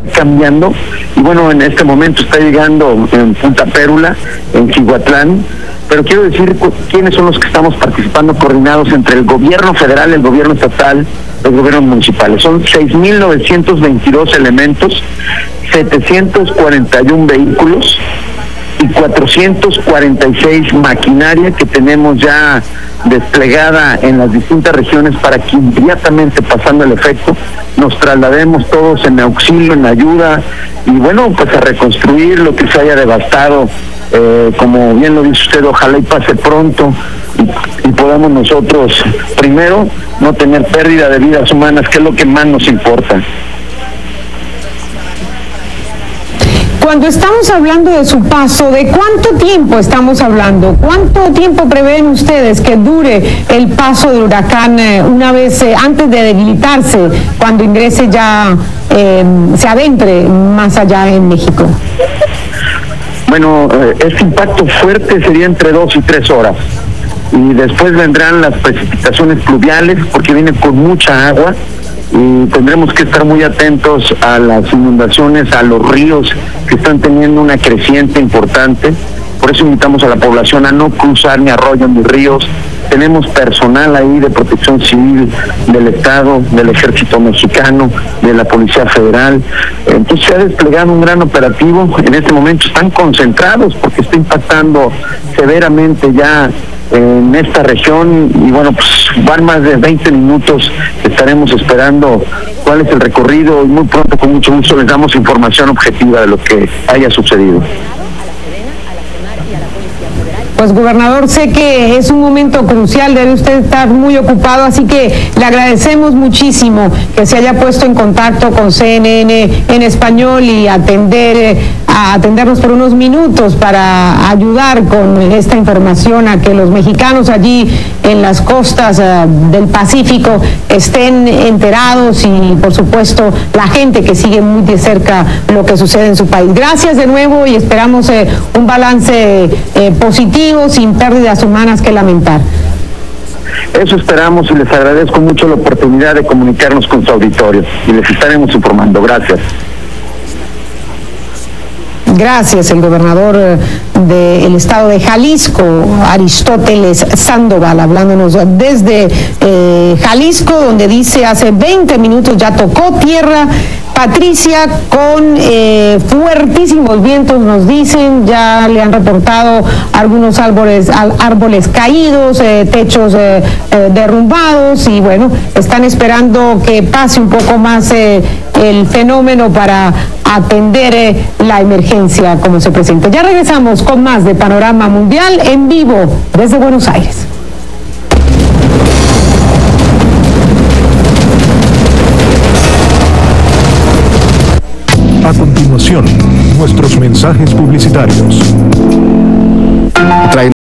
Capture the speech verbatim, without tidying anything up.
cambiando, y bueno, en este momento está llegando en Punta Pérula, en Cihuatlán, pero quiero decir quiénes son los que estamos participando coordinados entre el gobierno federal, el gobierno estatal, los gobiernos municipales. Son seis mil novecientos veintidós elementos, setecientos cuarenta y uno vehículos y cuatrocientos cuarenta y seis maquinaria que tenemos ya desplegada en las distintas regiones para que inmediatamente, pasando el efecto, nos traslademos todos en auxilio, en ayuda, y bueno, pues a reconstruir lo que se haya devastado. Eh, como bien lo dice usted, ojalá y pase pronto y, y podamos nosotros, primero, no tener pérdida de vidas humanas, que es lo que más nos importa. Cuando estamos hablando de su paso, ¿de cuánto tiempo estamos hablando? ¿Cuánto tiempo prevén ustedes que dure el paso del huracán eh, una vez eh, antes de debilitarse, cuando ingrese ya, eh, se adentre más allá en México? Bueno, eh, este impacto fuerte sería entre dos y tres horas. Y después vendrán las precipitaciones pluviales, porque viene con mucha agua. Y tendremos que estar muy atentos a las inundaciones, a los ríos que están teniendo una creciente importante. Por eso invitamos a la población a no cruzar ni arroyos ni ríos. Tenemos personal ahí de Protección Civil del Estado, del Ejército Mexicano, de la Policía Federal. Entonces se ha desplegado un gran operativo. En este momento están concentrados porque está impactando severamente ya en esta región, y bueno, pues van más de veinte minutos, estaremos esperando cuál es el recorrido, y muy pronto, con mucho gusto, les damos información objetiva de lo que haya sucedido. Pues, gobernador, sé que es un momento crucial, debe usted estar muy ocupado, así que le agradecemos muchísimo que se haya puesto en contacto con C N N en español y atender, a atendernos por unos minutos para ayudar con esta información a que los mexicanos allí en las costas uh, del Pacífico estén enterados, y por supuesto la gente que sigue muy de cerca lo que sucede en su país. Gracias de nuevo y esperamos eh, un balance eh, positivo, sin pérdidas humanas que lamentar. Eso esperamos, y les agradezco mucho la oportunidad de comunicarnos con su auditorio, y les estaremos informando. Gracias. Gracias, el gobernador del estado de Jalisco, Aristóteles Sandoval, hablándonos desde eh, Jalisco, donde dice hace veinte minutos ya tocó tierra, Patricia, con eh, fuertísimos vientos, nos dicen, ya le han reportado algunos árboles, árboles caídos, eh, techos eh, eh, derrumbados, y bueno, están esperando que pase un poco más eh, el fenómeno para atender eh, la emergencia como se presenta. Ya regresamos con más de Panorama Mundial en vivo desde Buenos Aires. A continuación, nuestros mensajes publicitarios. Traen